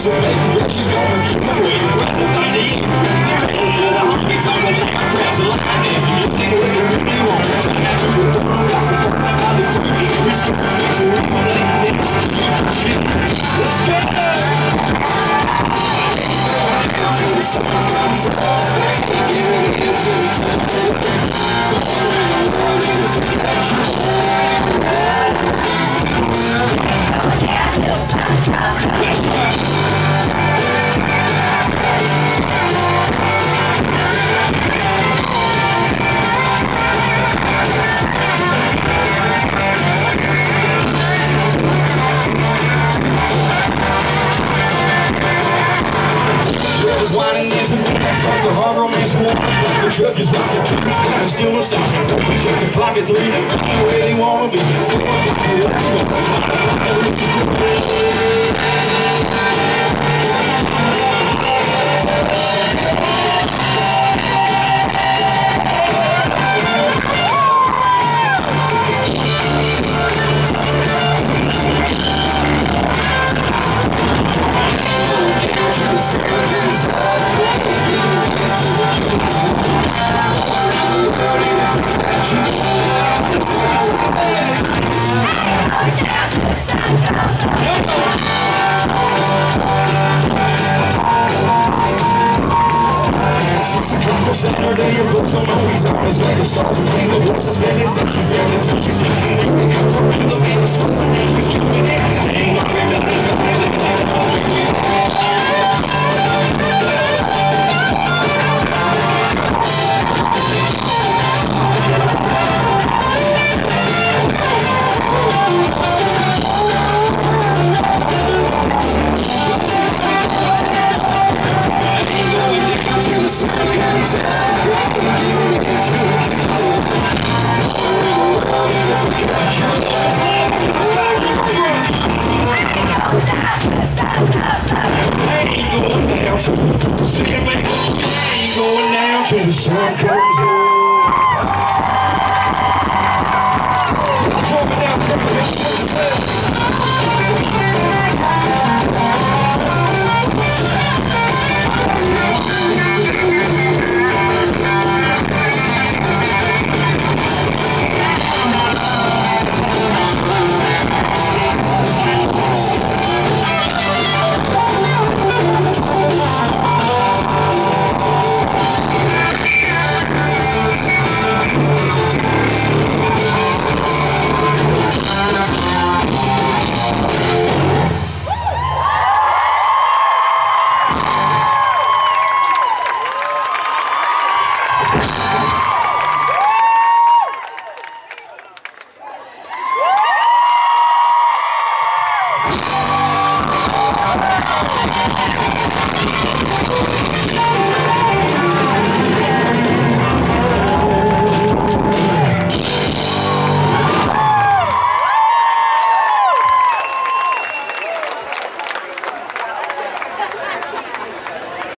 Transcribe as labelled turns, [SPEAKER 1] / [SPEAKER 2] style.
[SPEAKER 1] anticipating what she's gonna keep me waiting. Grab the bite to eat. Cradle to the honky tonk with the press the line is. You just think with it really won't. Try not to go down. Got some fun out of the creepy. We straight to real shit. Let's go. Until the sun comes up, giving into the hard romance war. The truck is rocking trees, and still no sound. Check the pocket three, where they wanna be. Saturday, your folks don't know he's on his way. The stars are playing, the horses spinning, so she's down until she's down. Here he comes around the man, so my name is keeping it. Ain't no way that he's not really going down till the sun comes up.